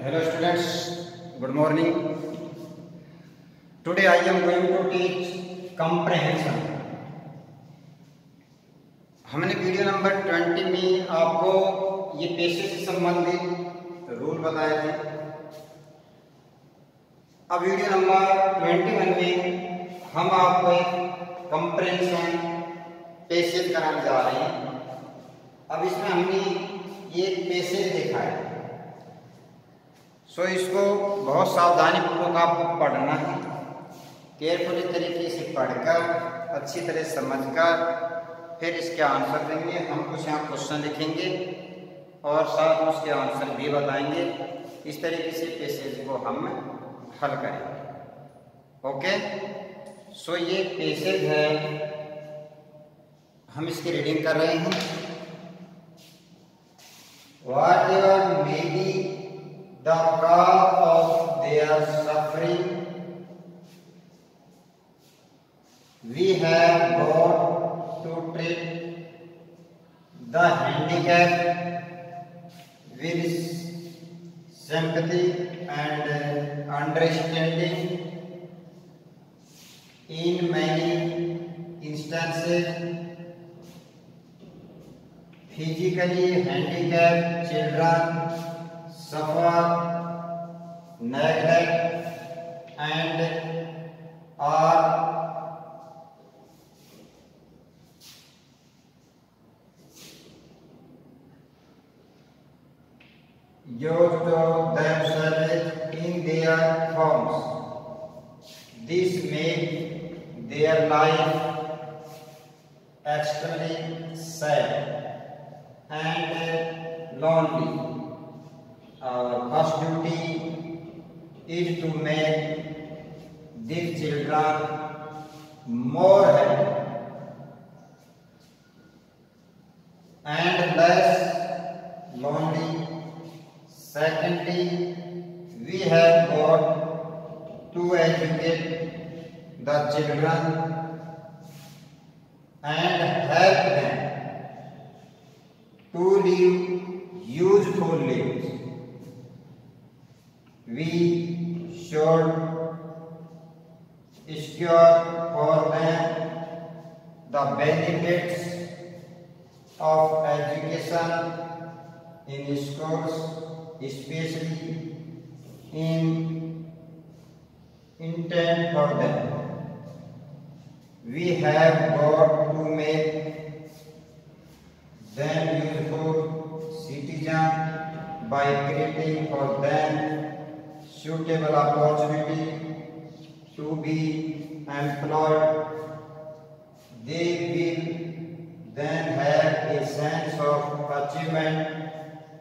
Hello students, good morning. Today I am going to teach comprehension. हमने video number 20 में आपको ये पेशे से संबंधित रूल बताए थे। अब वीडियो नंबर 21 में हम आपको एक कंप्रेहेंशन पेशे कराने जा रहे हैं। अब इसमें हमने ये पेशे देखा है, सो इसको बहुत सावधानी पूर्वक आपको पढ़ना है। केयरफुली तरीके से पढ़कर अच्छी तरह समझकर फिर इसके आंसर देंगे। हम कुछ यहाँ क्वेश्चन लिखेंगे और साथ में उसके आंसर भी बताएंगे। इस तरीके से पेसेज को हम हल करेंगे। ओके, सो ये पेसेज है, हम इसकी रीडिंग कर रहे हैं। Whatever may be the cause of their suffering, we have got to treat the handicap with sympathy and understanding. In many instances, physically handicapped children suffer neglect and are used themselves in their homes. This makes their life extremely sad and lonely. Our first duty is to make these children more happy and less lonely. Secondly, we have got to educate the children and help them to live useful lives. We should secure for them the benefits of education in schools, especially in intent for them. We have got to make them useful citizens by creating for them suitable opportunity to be employed. They will then have a sense of achievement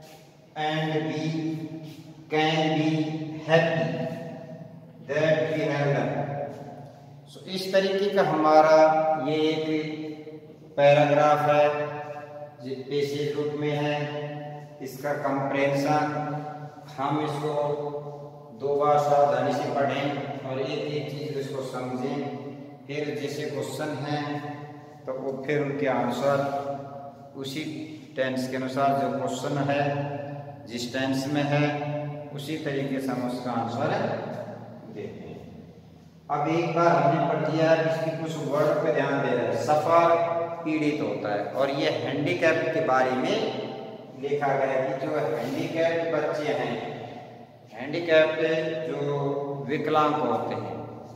and we can be happy that we have done. So, इस तरीके का हमारा ये एक paragraph है जो पेशे रूप में है। इसका कंप्रेहेंशन हम इसको दो बार सावधानी से पढ़ें और एक एक चीज इसको समझें। फिर जैसे क्वेश्चन हैं तो वो फिर उनके आंसर उसी टेंस के अनुसार जो क्वेश्चन है जिस टेंस में है उसी तरीके से हम उसका आंसर देते हैं। अब एक बार हमने पढ़ लिया है, इसकी कुछ वर्ड पे ध्यान दे रहे हैं। सफर पीड़ित होता है और ये हैंडीकैप के बारे में लिखा गया है कि जो हैंडीकैप बच्चे हैं, हैंडीकैप जो विकलांग होते हैं,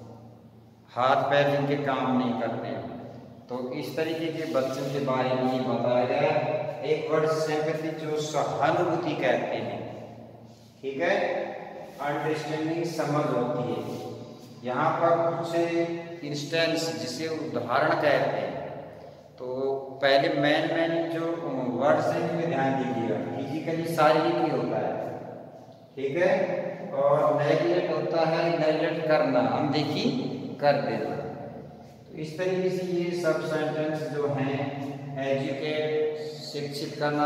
हाथ पैर जिनके काम नहीं करते हैं, तो इस तरीके के बच्चों के बारे में ये बताया गया। एक वर्ड सिंपैथी जो सहानुभूति कहते हैं, ठीक है, अंडरस्टैंडिंग समझ होती है। यहाँ पर कुछ इंस्टेंस जिसे उदाहरण कहते हैं, तो पहले मेन जो वर्ड से भी ध्यान दीजिएगा। फिजिकली शारीरिक ही होता है, ठीक है, और नेगलेक्ट होता है नेगलेक्ट करना, अनदेखी कर देना। तो इस तरीके से ये सब सेंटेंस जो हैं, एजुकेट शिक्षित करना,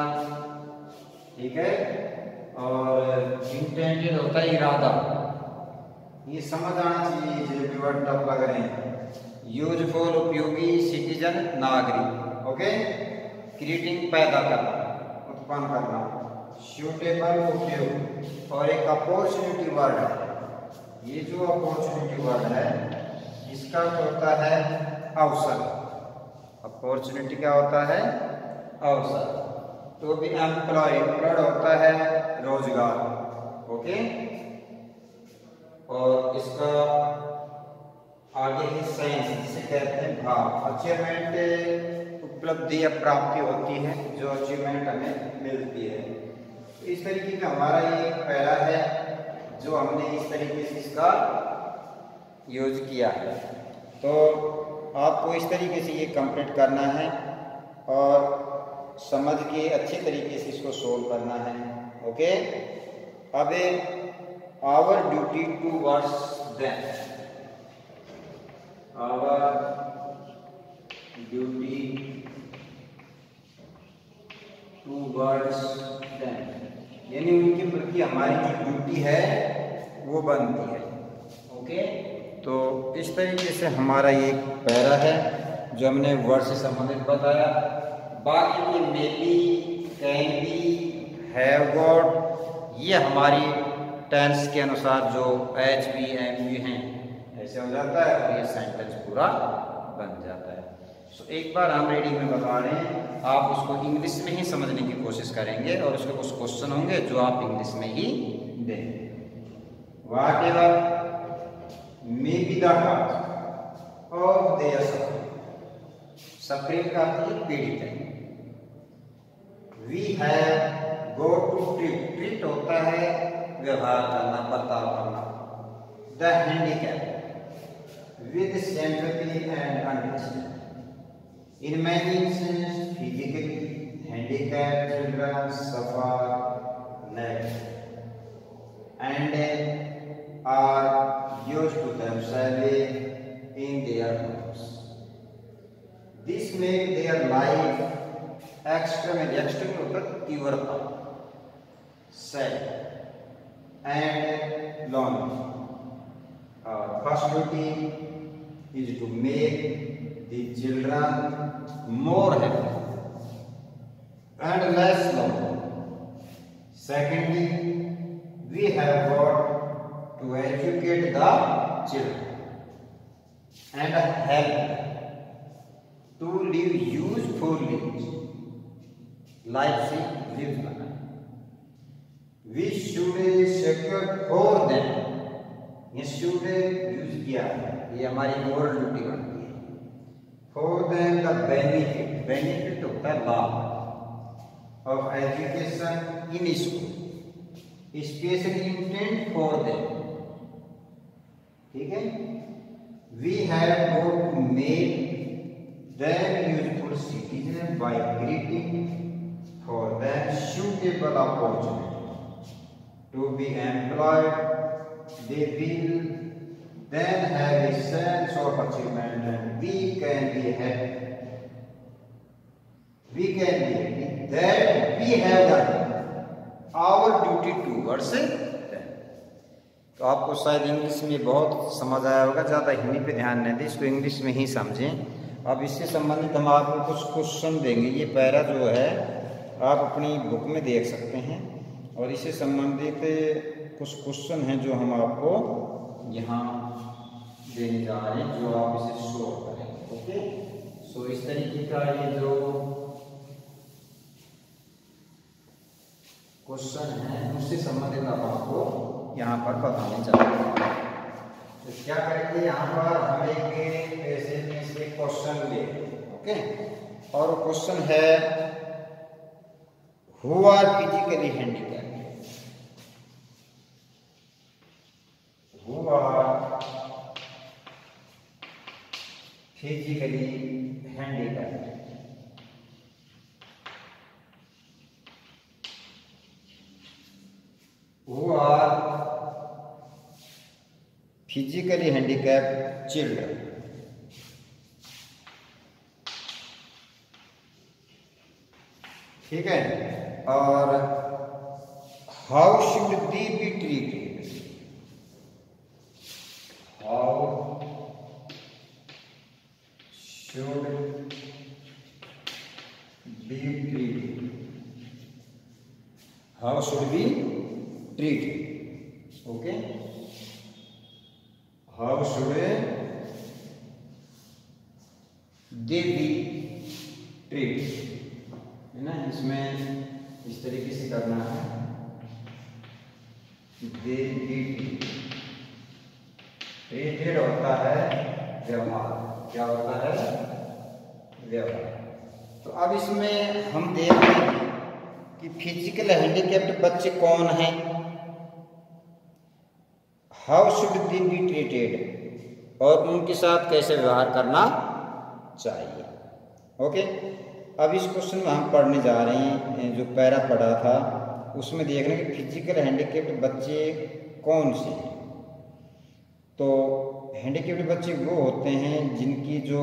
ठीक है, और इंटेंडेड होता है इरादा। ये समझ आना चाहिए जो भी वर्ड टफ लग रहे हैं। यूजफुल उपयोगी, सिटीजन नागरिक, ओके, क्रिएटिंग पैदा करना, उत्पन्न करना, सूटेबल उपयोग, और एक अपॉर्चुनिटी वर्ड है। ये जो अपॉर्चुनिटी वर्ड है इसका होता है अवसर। अपॉर्चुनिटी क्या होता है? अवसर। तो भी एम्प्लॉयड होता है रोजगार। ओके, और इसका आगे ही साइंस जिसे कहते हैं भाव। अचीवमेंट उपलब्धि या प्राप्ति होती है, जो अचीवमेंट हमें मिलती है। तो इस तरीके का हमारा ये पहला है जो हमने इस तरीके से इसका यूज किया है। तो आपको इस तरीके से ये कंप्लीट करना है और समझ के अच्छे तरीके से इसको सोल्व करना है। ओके, अब our duty towards them, our duty towards them, यानी उनके प्रति हमारी जो ड्यूटी है वो बनती है। ओके, तो इस तरीके से हमारा ये पैरा है जो हमने वर्ड से संबंधित बताया। बाकी के may be, can be, have got, ये हमारी टेंस के अनुसार जो एच बी एम बी हैं ऐसे हो जाता है और ये सेंटेंस पूरा बन जाता है। सो एक बार हम रीडिंग में बता रहे हैं, आप उसको इंग्लिश में ही समझने की कोशिश करेंगे और उसके कुछ क्वेश्चन होंगे जो आप इंग्लिश में ही देंगे। Whatever may be the cause of their suffering, suffering का अर्थ है पीड़ित है। We have got to treat होता है व्यवहार करना, बर्ताव करना। The handicap with sympathy and understanding. In many instances, physically handicapped children suffer less and are used to themselves in their homes. This makes their life extremely तीव्रता, sad and lonely. Our first duty is to make the children more happy and less lonely. Secondly, we have got to educate the children and help to live useful lives, life से lives बनाए. We should secure for them. ये should use किया है, ये हमारी moral duty बनती है. For them the benefit, benefit होता है लाभ of education in school, especially intent for them. ठीक है? We have got to make them useful citizens by creating for them suitable opportunities to be employed. They will then have a sense of achievement and we can be happy. We can be happy that we have done our duty towards them. तो आपको शायद English में बहुत समझ आया होगा, ज़्यादा हिंदी पे ध्यान नहीं दें, इसको इंग्लिश में ही समझें। अब इससे संबंधित हम आपको कुछ क्वेश्चन देंगे। ये पैरा जो है आप अपनी बुक में देख सकते हैं और इससे संबंधित कुछ क्वेश्चन हैं जो हम आपको यहाँ देने जा रहे हैं, जो आप इसे सोल्व करेंगे। ओके, सो इस तरीके का ये जो क्वेश्चन है उससे संबंधित आप आपको यहाँ पर बताने जा रहे हैं। तो क्या करेंगे, यहाँ पर हम एक ऐसे में से क्वेश्चन ले, ओके, और वो क्वेश्चन है who are physically handicapped, who are physically handicapped. Who are physically handicapped children. ठीक है, और how should they be treated? How should be treated? How how should be treat, okay, how should they be treat, है ना। इसमें इस तरीके से करना है, दे बी ट्रीटेड होता है व्यवहार, क्या होता है व्यवहार। तो अब इसमें हम देख रहे हैं कि फिजिकल हैंडीकैप्ड बच्चे कौन हैं, how should they be treated, और उनके साथ कैसे व्यवहार करना चाहिए, ओके। अब इस क्वेश्चन में हम पढ़ने जा रहे हैं, जो पैरा पढ़ा था उसमें देख रहे हैं कि फिजिकल हैंडीकैप्ड बच्चे कौन से हैं। तो हैंडीकैप्ड बच्चे वो होते हैं जिनकी जो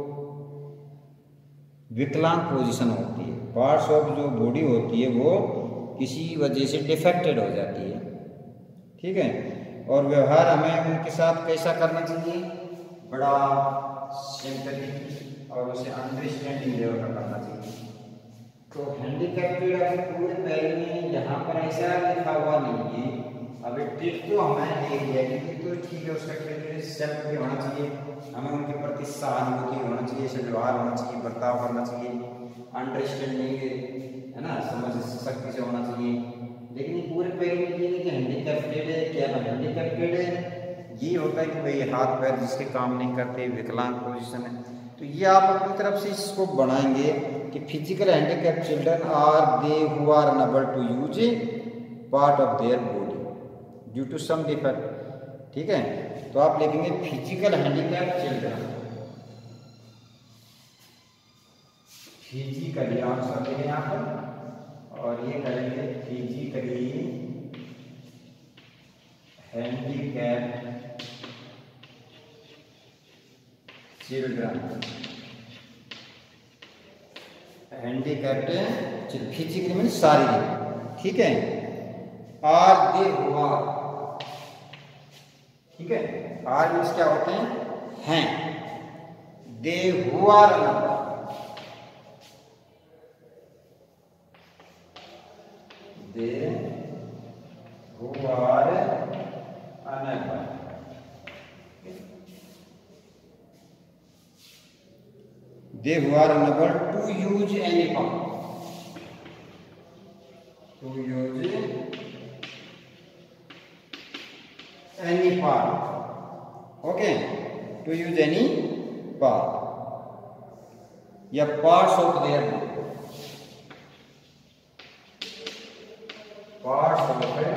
विकलांग पोजीशन होती है, पार्ट्स ऑफ जो बॉडी होती है वो किसी वजह से डिफेक्टेड हो जाती है, ठीक है। और व्यवहार हमें उनके साथ कैसा करना चाहिए, बड़ा सिंपैथी और उसे अंडरस्टैंडिंग लेवल का करना चाहिए। तो हैंडीकैप्ड पूरे पैर में यहाँ पर ऐसा लिखा हुआ नहीं है, अब ट्रीट तो हमें दे दिया कि तो ठीक है, उसका क्रेडिट सेल्फ भी होना चाहिए, हमें उनके प्रति सहानुभूति होना चाहिए, ऐसे व्यवहार होना चाहिए, बर्ताव करना चाहिए, अंडरस्टैंडिंग, है ना, समझ शक्ति से होना चाहिए। लेकिन ये पूरे पैर में ये नहीं कि हैंडीकैप्टेड है, क्या हैंडीकैप्टेड है ये होता है कि भाई हाथ पैर जिसके काम नहीं करते, विकलांग पोजीशन है। तो ये आप अपनी तरफ से इसको बनाएंगे कि physical handicapped children are they who are unable to use part of their body due to some defect, ठीक है। तो आप लिखेंगे physical handicapped children, physically answer लिखें यहाँ पर, और ये करेंगे physically handicapped children, handicapped physically mean शारीरिक, ठीक है। आर दे हुआ, ठीक है, आर मीन्स क्या होते हैं, दे who they who unable, they who are unable to use any part, to use any part, okay, to use any part या parts of their body, parts of their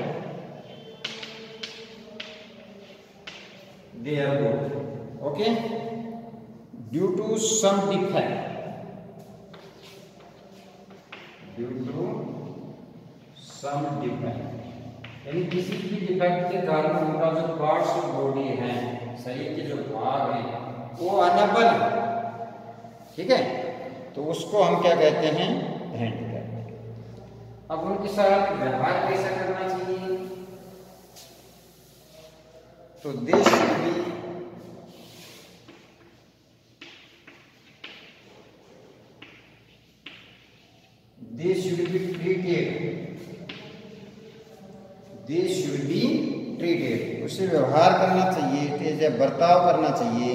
body, okay, due to some defect, due to some defect, यानी किसी भी defect के कारण उनका जो parts of body है, शरीर के जो भाग हैं वो अनएबल है, ठीक है। तो उसको हम क्या कहते हैं, हैंडीकैप्ड। अब उनके साथ व्यवहार कैसा करना चाहिए, तो this should be treated, they should be treated, उससे व्यवहार करना चाहिए, तेज बर्ताव करना चाहिए,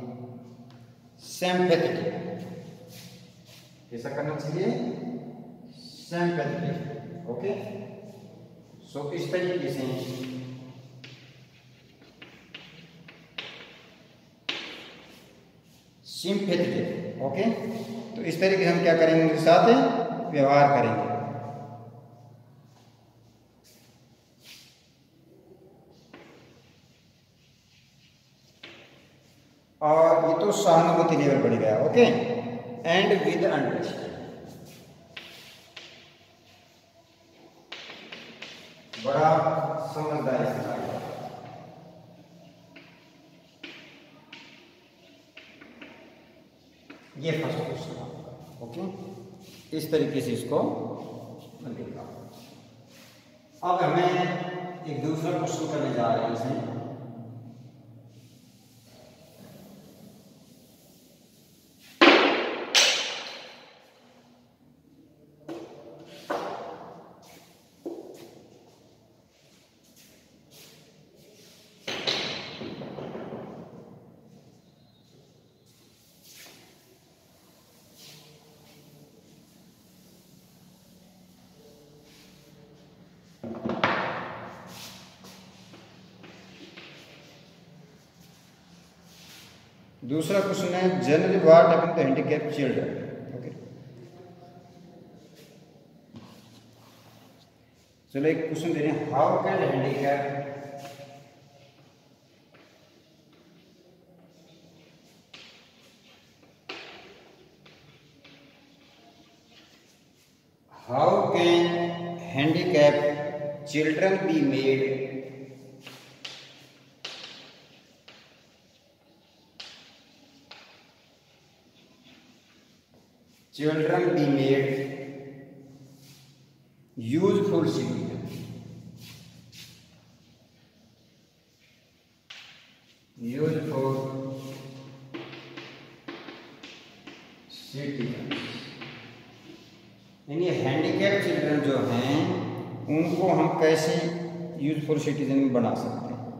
sympathetic, कैसा करना चाहिए, sympathetic, ओके। सो इस तरीके से sympathetic, ओके। तो इस तरीके से हम क्या करेंगे, उनके साथ व्यवहार करेंगे। और ये तो सहानुभूति लेवल बढ़ गया, ओके। एंड विद अंडरस्टैंडिंग, बड़ा समझदारी से, ये फर्स्ट क्वेश्चन आपका, ओके। इस तरीके से इसको लिखा। अब हमें एक दूसरा क्वेश्चन करने जा रहे हैं इसमें, दूसरा क्वेश्चन है generally what happen to handicap children. Okay, चलो एक क्वेश्चन दे रहे हैं, how can handicap handicapped children be made useful citizens? Useful citizens यानी हैंडीकैप चिल्ड्रन जो हैं उनको हम कैसे यूजफुल सिटीजन बना सकते हैं।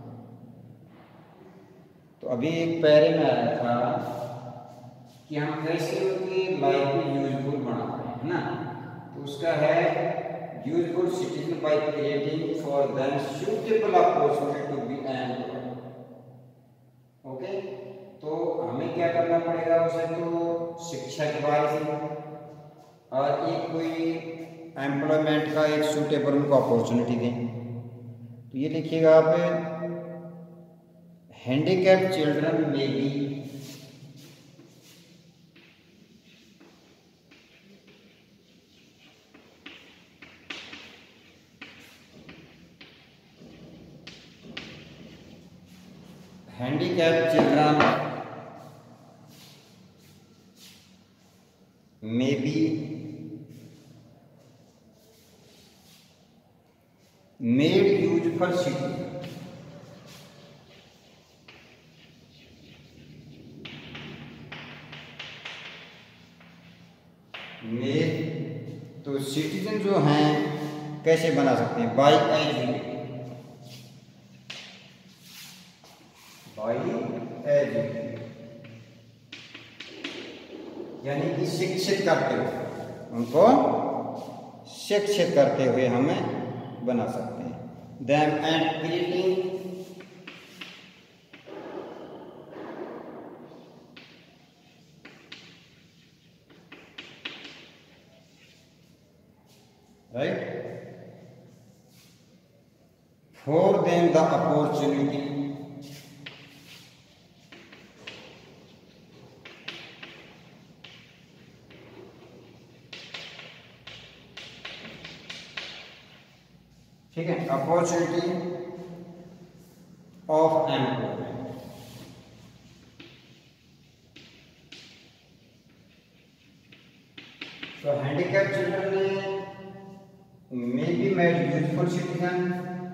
तो अभी एक पैरे में आया था कि हम कैसे उनकी लाइफ में यूजफुल बनाते हैं, है ना। तो उसका है useful citizen by creating for them suitable opportunity to be employed. Okay, तो हमें क्या करना पड़ेगा, उसे तो शिक्षा के बारे में और एक कोई एम्प्लॉयमेंट का एक सूटेबल उनको अपॉर्चुनिटी दें। तो ये लिखिएगा आप, हैंडीकैप चिल्ड्रन में be handicap children may be made useful citizen। तो सिटीजन जो हैं कैसे बना सकते हैं, बाय एजुकेशन यानी कि शिक्षित करते हुए, उनको शिक्षित करते हुए हमें बना सकते हैं। Them and creating right for them the opportunity ठीक है, अपॉर्चुनिटी ऑफ एम्प्लॉयमेंट। तो handicap children may be made useful citizen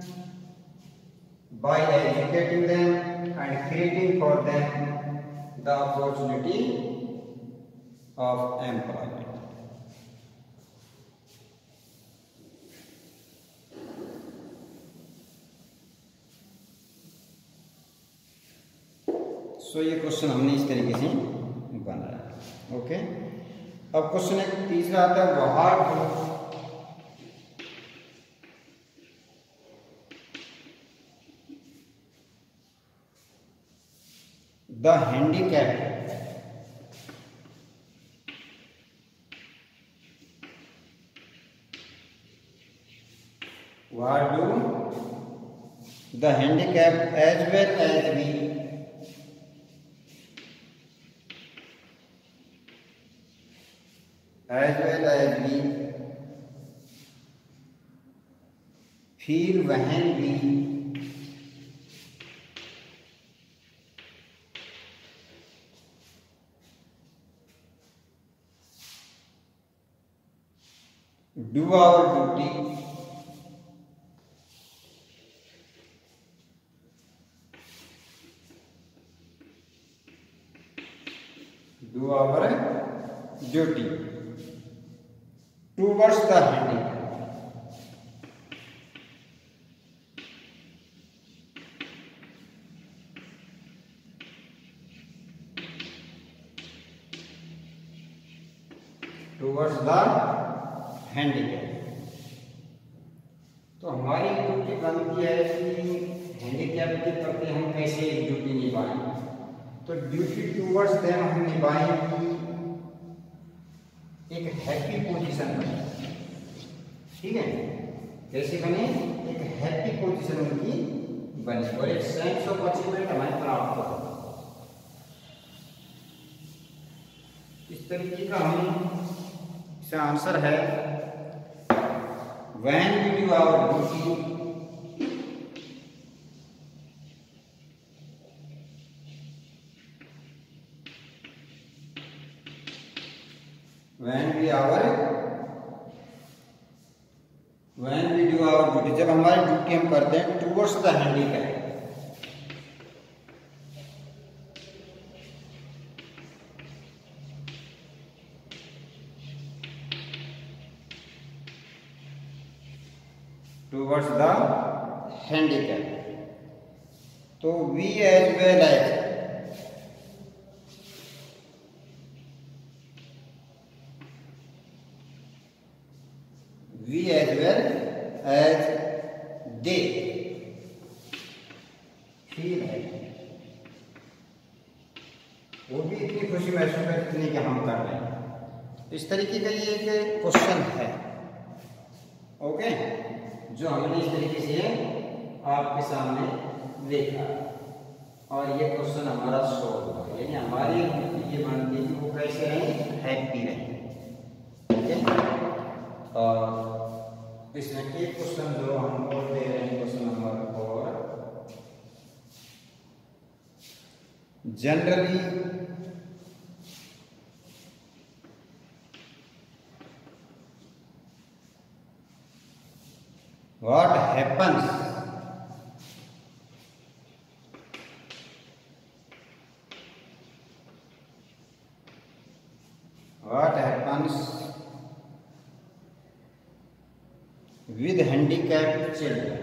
by educating them and creating for them the opportunity of employment। So ये क्वेश्चन हमने इस तरीके से बनाया। ओके, अब क्वेश्चन एक तीसरा आता है, what the handicapped what do the handicapped as well as we feel when we do our duty towards the handicap। towards the handicap तो हमारी ड्यूटी बनती है कि हैंडीकैप के प्रति हम कैसे ड्यूटी निभाएं। तो ड्यूटी टूवर्ड्स देम हम निभाएं एक हैप्पी पोजीशन बने, ठीक है, कैसे बने, एक हैप्पी पोजीशन उनकी बने और एक सेंस ऑफ अचीवमेंट हमें प्राप्त हो। इस तरीके का हम इसका आंसर है when we do our duty when we do our duty, जब हमारी ड्यूटी हम करते हैं towards the handicap, towards the handicap, तो we as well as we as well as they feel है, वो भी इतनी खुशी महसूस करते जितनी कि हम कर रहे हैं। इस तरीके का ये एक क्वेश्चन है, ओके, जो हमने इस तरीके से आपके सामने देखा और ये क्वेश्चन हमारा सॉल्व हुआ, यानी हमारी ये बनती है कि वो कैसे रहें, हैप्पी रहें, ठीक है। और इसमें एक क्वेश्चन जो हम और दे रहे हैं, question number 4, generally what happens with handicapped children,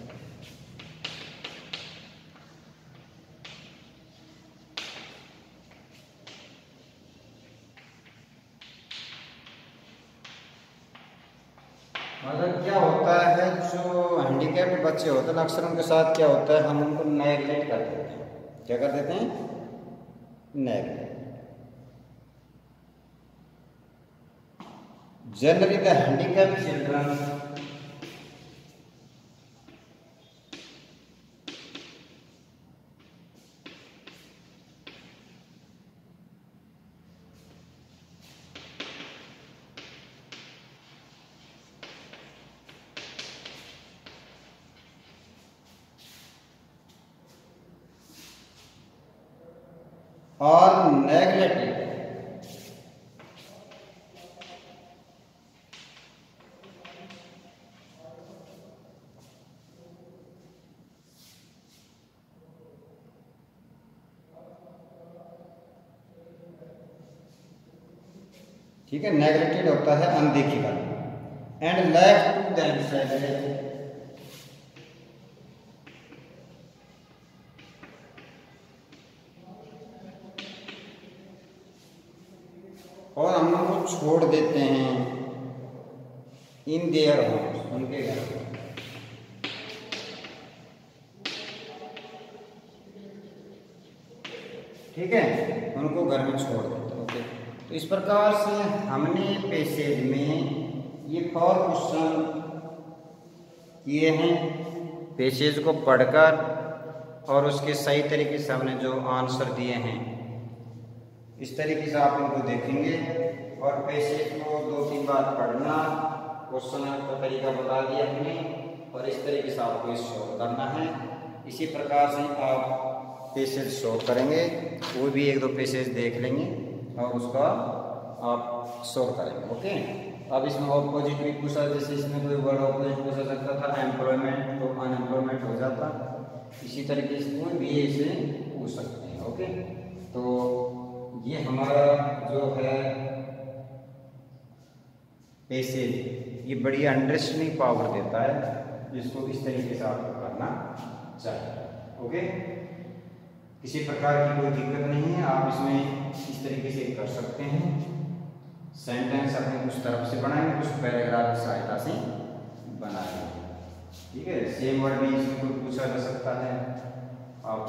मतलब क्या होता है, जो हैंडीकैप्ड बच्चे होते हैं अक्सर उनके साथ क्या होता है, हम उनको नेगलेक्ट कर देते हैं। क्या कर देते हैं, neglect. Generally the handicapped children or neglected ठीक है, नेग्लेक्टेड होता है अनदेखी का, एंड लेफ्ट टू देमसेल्व्स, और हम उनको छोड़ देते हैं इन देयर होम, उनके घर में, ठीक है, उनको घर में छोड़ देते हैं। ओके, तो इस प्रकार से हमने पैसेज में ये 4 क्वेश्चन किए हैं, पैसेज को पढ़कर और उसके सही तरीके से हमने जो आंसर दिए हैं इस तरीके से आप इनको देखेंगे और पैसेज को 2-3 बार पढ़ना, क्वेश्चन का तरीका बता दिया हमने और इस तरीके से आपको इस सॉल्व करना है। इसी प्रकार से आप पैसेज सॉल्व करेंगे, वो भी 1-2 पैसेज देख लेंगे और उसका आप सॉल्व करेंगे। ओके, अब इसमें ऑपोजिट भी पूछा, जैसे इसमें कोई वर्ड ऑपोजिट पूछा सकता था, एम्प्लॉयमेंट तो अनएम्प्लॉयमेंट हो जाता, इसी तरीके से कोई भी इसे पूछ सकते हैं। ओके, तो ये हमारा जो है पैसेज, ये बड़ी अंडरस्टैंडिंग पावर देता है, जिसको इस तरीके से आपको करना चाहिए। ओके, किसी प्रकार की कोई दिक्कत नहीं है, आप इसमें इस तरीके से कर सकते हैं। सेंटेंस अपने कुछ तरफ से बनाएंगे, कुछ पैराग्राफ की सहायता से बनाएंगे। ठीक है। सेम वर्ड भी इसमें कोई पूछा जा सकता है आप,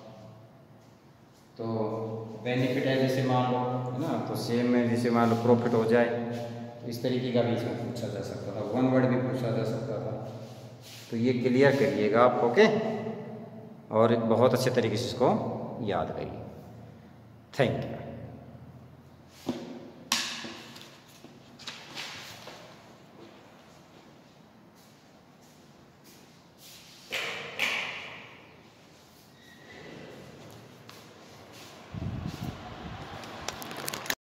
तो बेनिफिट है जैसे मान लो, है ना, तो सेम में जैसे मान लो प्रॉफिट हो जाए, तो इस तरीके का भी इसमें पूछा जा सकता था, वन वर्ड भी पूछा जा सकता था। तो ये क्लियर करिएगा आप, ओके, और बहुत अच्छे तरीके से इसको याद करिए। Thank you.